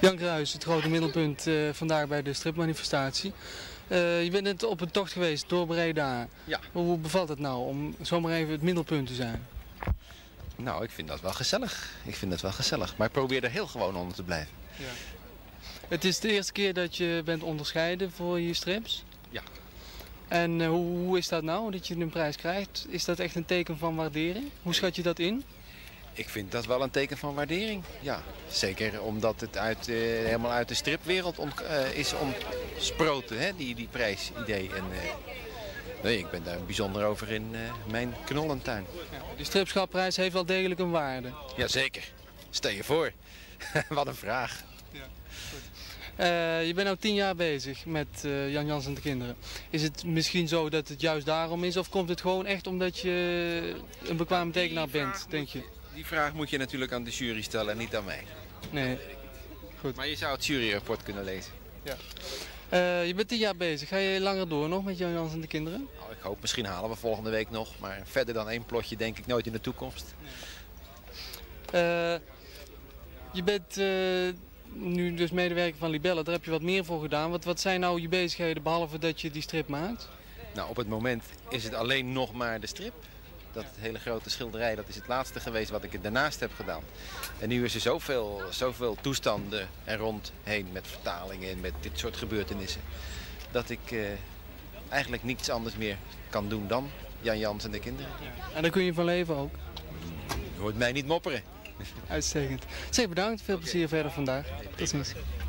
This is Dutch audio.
Jan Kruijs, het grote middelpunt vandaag bij de stripmanifestatie. Je bent net op een tocht geweest door Breda. Ja. Hoe bevalt het nou om zomaar even het middelpunt te zijn? Nou, ik vind dat wel gezellig. Maar ik probeer er heel gewoon onder te blijven. Ja. Het is de eerste keer dat je bent onderscheiden voor je strips. Ja. En hoe is dat nou, dat je een prijs krijgt? Is dat echt een teken van waardering? Hoe schat je dat in? Ik vind dat wel een teken van waardering. Ja, zeker omdat het helemaal uit de stripwereld is ontsproten, hè, die prijsidee. En nee, ik ben daar bijzonder over in mijn knollentuin. Ja, de stripschapprijs heeft wel degelijk een waarde. Jazeker. Stel je voor. Wat een vraag. Je bent nu 10 jaar bezig met Jan Jans en de kinderen. Is het misschien zo dat het juist daarom is, of komt het gewoon echt omdat je een bekwame tekenaar bent, denk je? Die vraag moet je natuurlijk aan de jury stellen en niet aan mij. Nee. Goed. Maar je zou het juryrapport kunnen lezen. Ja. Je bent 10 jaar bezig. Ga je langer door nog met Jan Jans en de kinderen? Nou, ik hoop, misschien halen we volgende week nog. Maar verder dan 1 plotje denk ik nooit in de toekomst. Je bent nu dus medewerker van Libelle. Daar heb je wat meer voor gedaan. Wat zijn nou je bezigheden behalve dat je die strip maakt? Nou, op het moment is het alleen nog maar de strip. Dat hele grote schilderij, dat is het laatste geweest wat ik er daarnaast heb gedaan. En nu is er zoveel toestanden er rondheen met vertalingen en met dit soort gebeurtenissen. Dat ik eigenlijk niets anders meer kan doen dan Jan Jans en de kinderen. En daar kun je van leven ook? Je hoort mij niet mopperen. Uitstekend. Zeg, bedankt. Veel plezier verder vandaag. Tot ziens.